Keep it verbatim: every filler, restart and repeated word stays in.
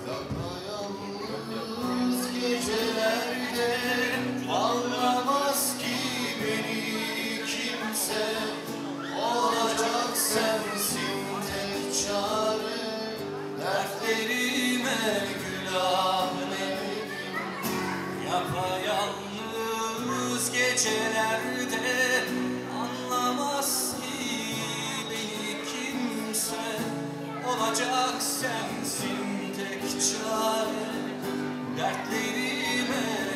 Yapayalnız gecelerde anlamaz ki beni kimse. Olacak sensin tek çare, dertlerime günah verelim. Yapayalnız gecelerde anlamaz ki beni kimse. Olacak sensin tek çare, dertlerime